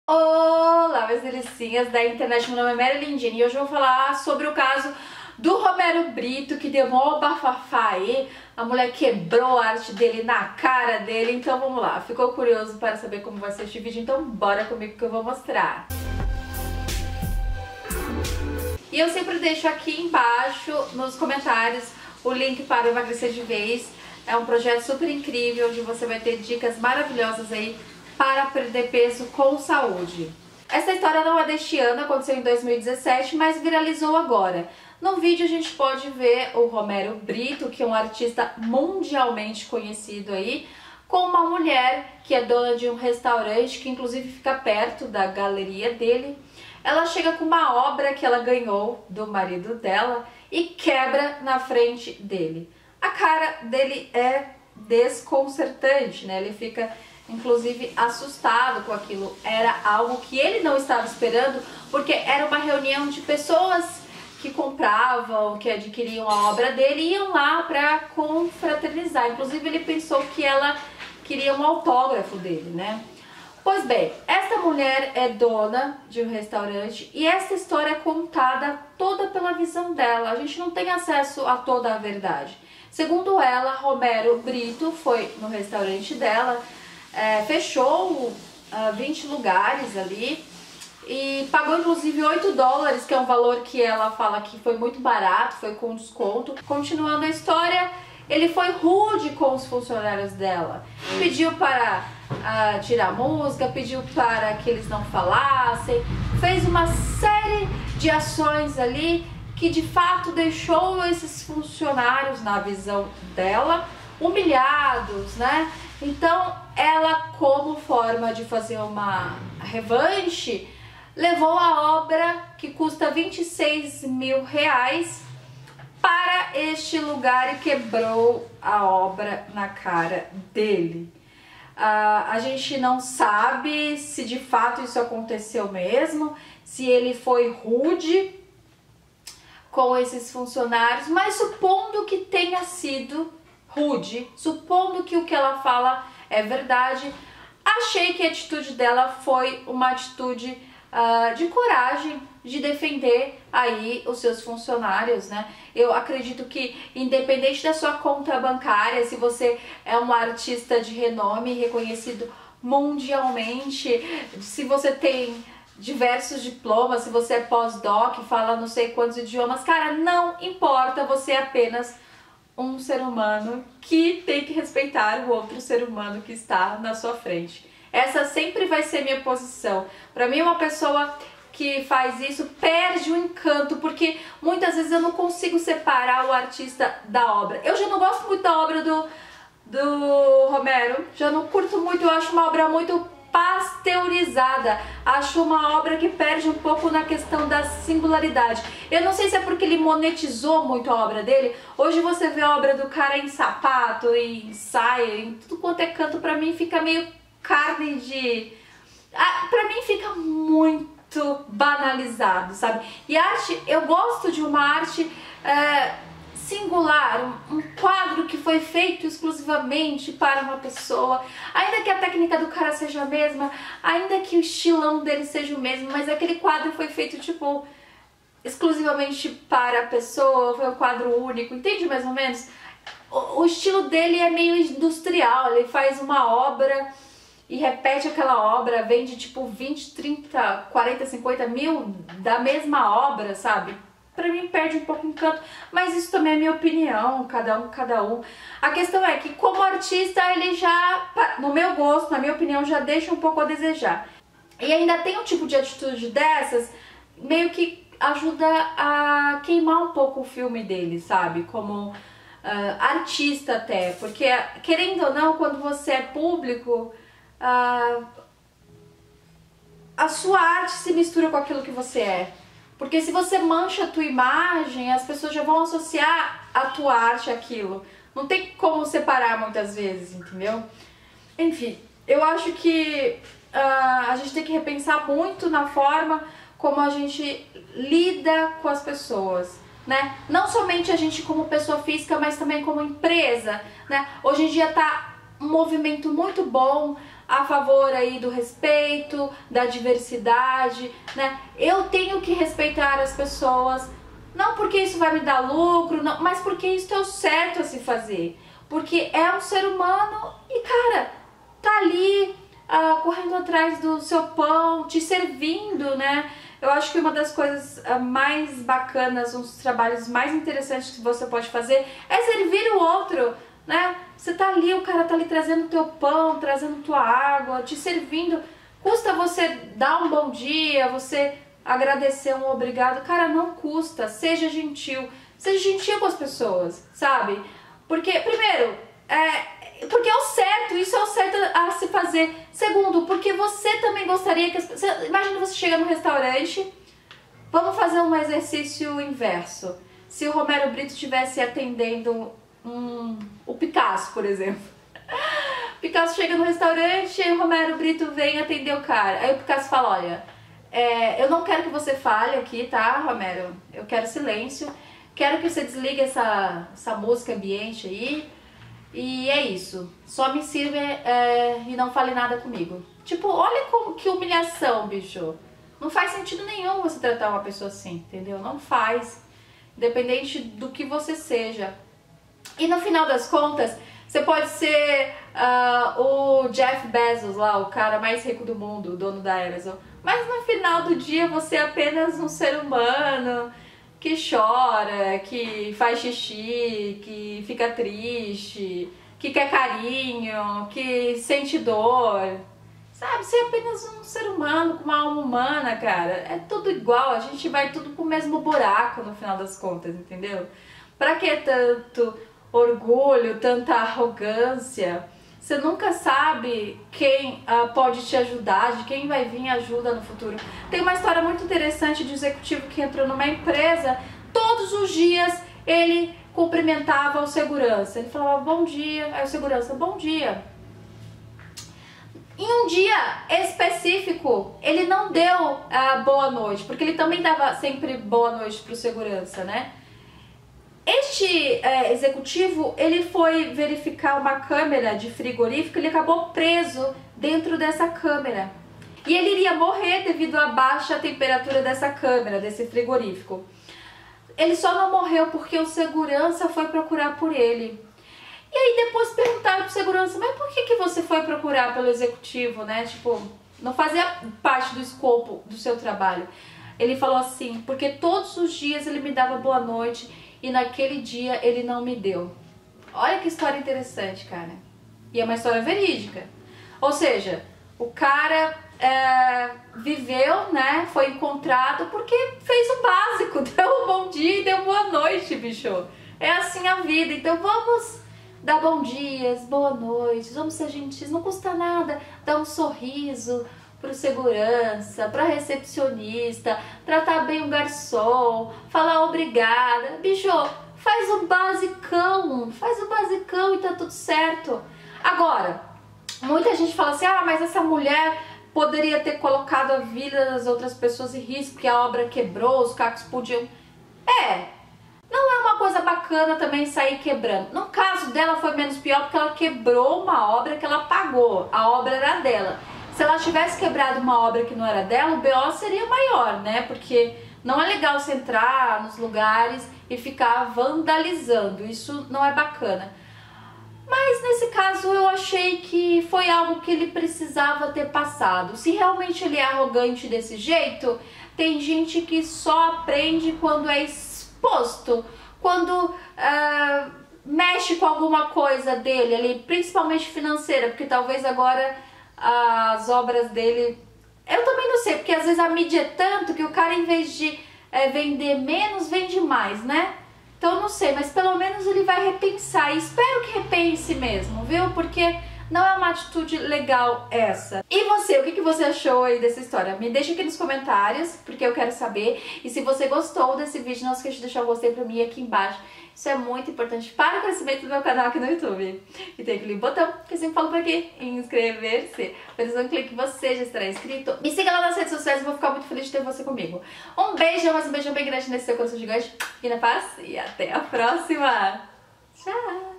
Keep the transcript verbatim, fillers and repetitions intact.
Olá, meus delicinhas da internet, meu nome é Mary Lindini e hoje eu vou falar sobre o caso do Romero Britto, que deu mó bafafá aí. A mulher quebrou a arte dele na cara dele, então vamos lá. Ficou curioso para saber como vai ser este vídeo? Então bora comigo que eu vou mostrar. E eu sempre deixo aqui embaixo nos comentários o link para o Emagrecer de Vez. É um projeto super incrível, onde você vai ter dicas maravilhosas aí para perder peso com saúde. Essa história não é deste ano, aconteceu em dois mil e dezessete, mas viralizou agora. No vídeo a gente pode ver o Romero Britto, que é um artista mundialmente conhecido aí, com uma mulher que é dona de um restaurante, que inclusive fica perto da galeria dele. Ela chega com uma obra que ela ganhou do marido dela e quebra na frente dele. A cara dele é desconcertante, né? Ele fica inclusive assustado com aquilo. Era algo que ele não estava esperando, porque era uma reunião de pessoas que compravam, que adquiriam a obra dele e iam lá para confraternizar. Inclusive ele pensou que ela queria um autógrafo dele, né? Pois bem, esta mulher é dona de um restaurante e essa história é contada toda pela visão dela. A gente não tem acesso a toda a verdade. Segundo ela, Romero Britto foi no restaurante dela, É, fechou uh, vinte lugares ali e pagou inclusive oito dólares, que é um valor que ela fala que foi muito barato, foi com desconto. Continuando a história, ele foi rude com os funcionários dela, pediu para uh, tirar música, pediu para que eles não falassem, fez uma série de ações ali que de fato deixou esses funcionários, na visão dela, humilhados, né? Então ela, como forma de fazer uma revanche, levou a obra que custa vinte e seis mil reais para este lugar e quebrou a obra na cara dele. Uh, a gente não sabe se de fato isso aconteceu mesmo, se ele foi rude com esses funcionários, mas supondo que tenha sido rude, supondo que o que ela fala é verdade, achei que a atitude dela foi uma atitude uh, de coragem, de defender aí os seus funcionários, né? Eu acredito que independente da sua conta bancária, se você é um artista de renome, reconhecido mundialmente, se você tem diversos diplomas, se você é pós-doc, fala não sei quantos idiomas, cara, não importa, você é apenas um ser humano que tem que respeitar o outro ser humano que está na sua frente. Essa sempre vai ser minha posição. Para mim, uma pessoa que faz isso perde o encanto, porque muitas vezes eu não consigo separar o artista da obra. Eu já não gosto muito da obra do, do Romero, já não curto muito, eu acho uma obra muito pasteurizada, acho uma obra que perde um pouco na questão da singularidade. Eu não sei se é porque ele monetizou muito a obra dele. Hoje você vê a obra do cara em sapato, em saia, em tudo quanto é canto, pra mim fica meio carne de... Ah, pra mim fica muito banalizado, sabe? E arte, eu gosto de uma arte é, singular, um, um quadro que foi feito exclusivamente para uma pessoa, ainda que a técnica do cara seja a mesma, ainda que o estilão dele seja o mesmo, mas aquele quadro foi feito tipo exclusivamente para a pessoa, foi um quadro único, entende mais ou menos? O, o estilo dele é meio industrial, ele faz uma obra e repete aquela obra, vende tipo vinte, trinta, quarenta, cinquenta mil da mesma obra, sabe? Pra mim perde um pouco o encanto, mas isso também é minha opinião, cada um, cada um. A questão é que como artista ele já, no meu gosto, na minha opinião, já deixa um pouco a desejar. E ainda tem um tipo de atitude dessas, meio que ajuda a queimar um pouco o filme dele, sabe? Como uh, artista até, porque querendo ou não, quando você é público, uh, a sua arte se mistura com aquilo que você é. Porque se você mancha a tua imagem, as pessoas já vão associar a tua arte àquilo. Não tem como separar muitas vezes, entendeu? Enfim, eu acho que uh, a gente tem que repensar muito na forma como a gente lida com as pessoas, né? Não somente a gente como pessoa física, mas também como empresa, né? Hoje em dia tá um movimento muito bom a favor aí do respeito, da diversidade, né? Eu tenho que respeitar as pessoas, não porque isso vai me dar lucro, não, mas porque isso é o certo a se fazer. Porque é um ser humano e, cara, tá ali uh, correndo atrás do seu pão, te servindo, né? Eu acho que uma das coisas uh, mais bacanas, um dos trabalhos mais interessantes que você pode fazer é servir o outro, né? Você tá ali, o cara tá ali trazendo teu pão, trazendo tua água, te servindo. Custa você dar um bom dia, você agradecer um obrigado? Cara, não custa. Seja gentil. Seja gentil com as pessoas, sabe? Porque, primeiro, é, porque é o certo, isso é o certo a se fazer. Segundo, porque você também gostaria que as pessoas... Imagina você chega no restaurante, vamos fazer um exercício inverso. Se o Romero Brito estivesse atendendo um, o Picasso, por exemplo. Picasso chega no restaurante e o Romero Brito vem atender o cara. Aí o Picasso fala, olha, é, eu não quero que você fale aqui, tá, Romero? Eu quero silêncio. Quero que você desligue essa, essa música ambiente aí. E é isso. Só me sirva é, e não fale nada comigo. Tipo, olha como, que humilhação, bicho. Não faz sentido nenhum você tratar uma pessoa assim, entendeu? Não faz. Independente do que você seja. E no final das contas, você pode ser uh, o Jeff Bezos lá, o cara mais rico do mundo, o dono da Amazon. Mas no final do dia você é apenas um ser humano que chora, que faz xixi, que fica triste, que quer carinho, que sente dor. Sabe, você é apenas um ser humano com uma alma humana, cara. É tudo igual, a gente vai tudo pro mesmo buraco no final das contas, entendeu? Pra que tanto orgulho, tanta arrogância? Você nunca sabe quem uh, pode te ajudar, de quem vai vir ajuda no futuro. Tem uma história muito interessante de um executivo que entrou numa empresa, todos os dias ele cumprimentava o segurança. Ele falava bom dia, aí o segurança, bom dia. Em um dia específico, ele não deu uh, boa noite, porque ele também dava sempre boa noite pro segurança, né? Este é, executivo, ele foi verificar uma câmera de frigorífico, ele acabou preso dentro dessa câmera. E ele iria morrer devido à baixa temperatura dessa câmera, desse frigorífico. Ele só não morreu porque o segurança foi procurar por ele. E aí depois perguntaram pro segurança, mas por que que você foi procurar pelo executivo, né? Tipo, não fazia parte do escopo do seu trabalho. Ele falou assim, porque todos os dias ele me dava boa noite e naquele dia ele não me deu. Olha que história interessante, cara. E é uma história verídica. Ou seja, o cara é, viveu, né? Foi encontrado porque fez o básico. Deu um bom dia e deu boa noite, bicho. É assim a vida. Então vamos dar bom dias, boa noite, vamos ser gentis. Não custa nada dar um sorriso pro segurança, pra recepcionista, tratar bem o garçom, falar obrigada. Bicho, faz o basicão, faz o basicão e tá tudo certo. Agora, muita gente fala assim, ah, mas essa mulher poderia ter colocado a vida das outras pessoas em risco, porque a obra quebrou, os cacos podiam... É, não é uma coisa bacana também sair quebrando. No caso dela foi menos pior porque ela quebrou uma obra que ela pagou, a obra era dela. Se ela tivesse quebrado uma obra que não era dela, o B O seria maior, né? Porque não é legal você entrar nos lugares e ficar vandalizando, isso não é bacana. Mas nesse caso eu achei que foi algo que ele precisava ter passado. Se realmente ele é arrogante desse jeito, tem gente que só aprende quando é exposto, quando uh, mexe com alguma coisa dele ali, principalmente financeira, porque talvez agora as obras dele, eu também não sei, porque às vezes a mídia é tanto que o cara, em vez de é, vender menos, vende mais, né? Então eu não sei, mas pelo menos ele vai repensar, e espero que repense mesmo, viu? Porque não é uma atitude legal essa. E você, o que que você achou aí dessa história? Me deixa aqui nos comentários, porque eu quero saber. E se você gostou desse vídeo, não esqueça de deixar o gostei pra mim aqui embaixo. Isso é muito importante para o crescimento do meu canal aqui no YouTube. E tem aquele botão que eu sempre falo por aqui, inscrever-se. Apenas um clique você já estará inscrito. Me siga lá nas redes sociais, eu vou ficar muito feliz de ter você comigo. Um beijo, mas um beijão bem grande nesse seu coração gigante. E na paz, e até a próxima. Tchau!